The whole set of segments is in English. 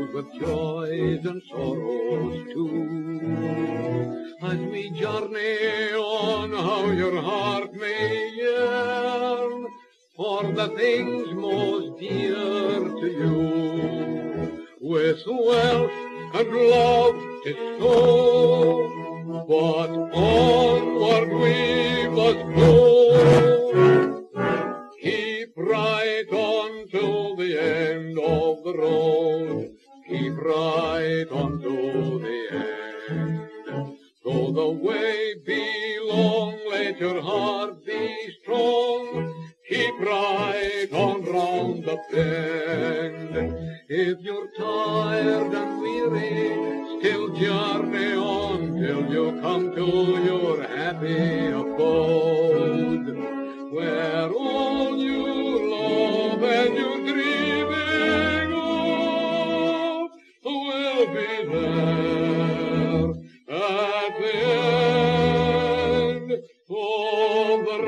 filled with joys and sorrows too. As we journey on, how your heart may yearn for the things most dear to you. With wealth and love 'tis so, but onward we must go. Keep right on till the end of the road. Keep right on to the end. Though the way be long, let your heart be strong. Keep right on round the bend. If you're tired and weary, still journey on till you come to your happy abode, where all you love and you're dreaming of will be there at the end of the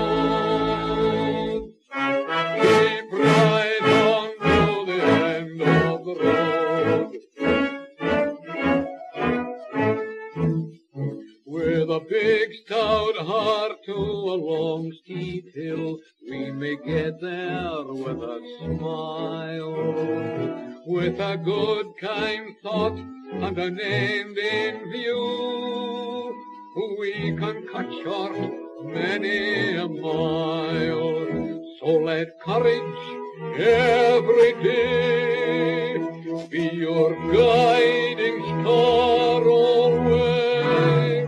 road. Keep right on to the end of the road. With a big stout heart to a long steep hill, we may get there with a smile, with a good kind thought and an end in view. We can cut short many a mile, so let courage every day be your guiding star always.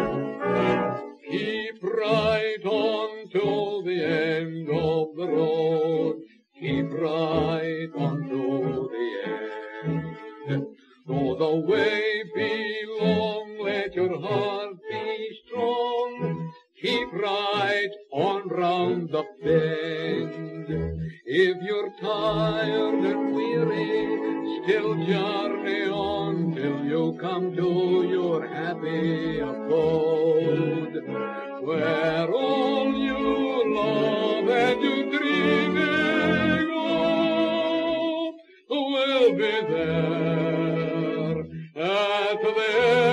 Keep right on till the end of the road. Keep right on to the end. Though the way be long, let your heart be strong. Keep right on round the bend. If you're tired and weary, still journey on till you come to your happy abode, where all you love and you dreaming of will be there at the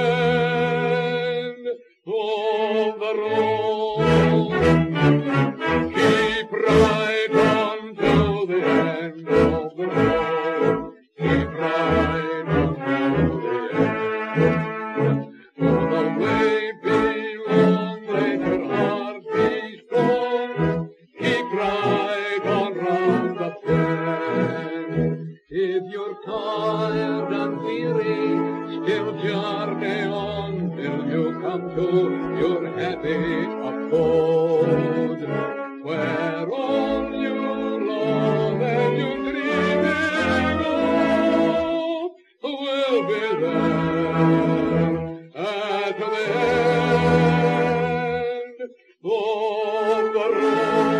end of the road. Keep right on to the end of the road. Keep right on to the end. For the way be long, let your heart be strong. Keep right on round the bend. If you're tired and weary, still journey on till you come to your happy abode, where all you love and you dreaming of will be there at the end of the road.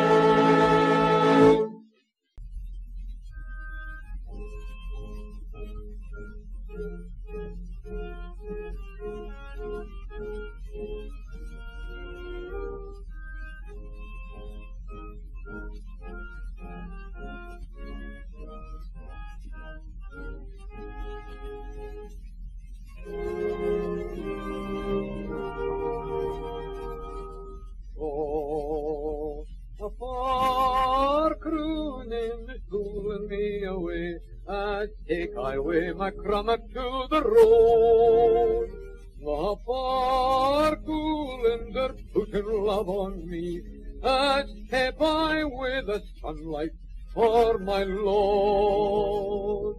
Oh, a far crooning is cooling me away, as take I away my crummock to the road. The far cooling they're putting love on me, as step I with the sunlight for my Lord.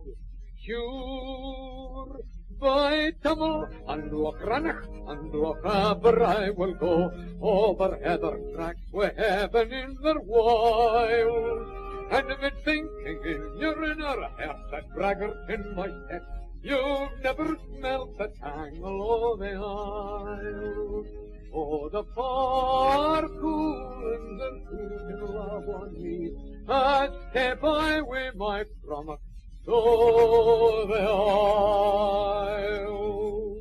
Sure, by Tummel and Loch Rannoch and Loch Aber I will go, over heather tracks with heaven in their wilds. And mid thinking in your inner heart that braggart in my step, you've never smelt the tangle of the isle. Oh, the far coolings and cooling love on me, as step I with my crummock to the isle.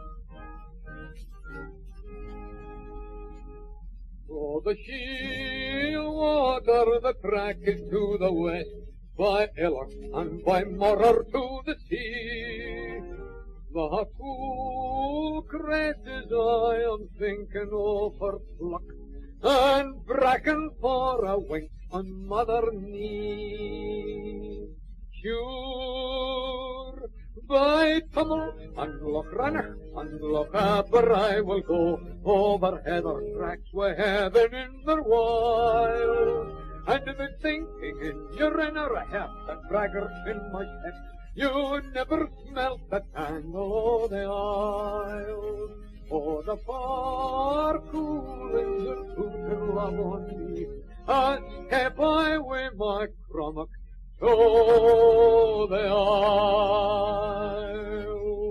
Oh, the sheep we'll water the track into the west, by Iller and by Morar to the sea. The cool cresses I am thinking of for pluck, and bracken for a wink on Mother Knee. Sure, by Tummel and Loch Rannoch and Loch Aber I will go, over heather tracks we heaven in the wild. And be thinking in your inner head that braggart in my head, you never smelt the tangle of the isle. Oh, the far coolings of Putin love on me, as kept I with my crummock to the isle.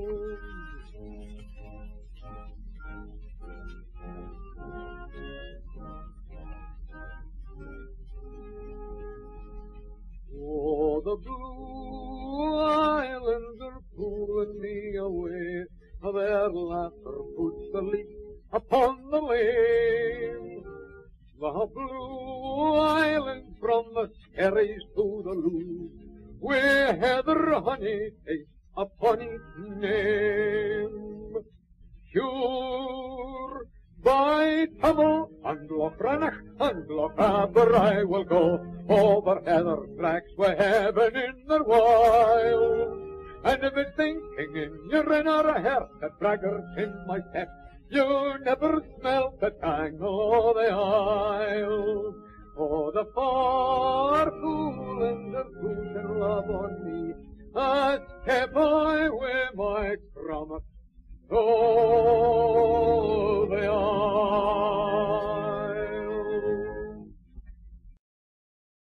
Oh, the blue islands are pulling me away, their laughter puts the leaf upon the lane. The blue islands from the Skerries to the Loo, with heather honey taste upon each name. Sure, by Tummel and Loch Rannoch and Loch Aber I will go, over heather tracks we heaven in the wild. And be thinking in your inner heart that braggart in my pep, you never smelt the tangle of the isle. Oh, the far coolings of Putin love on me, as kept I with my crummock to the isle.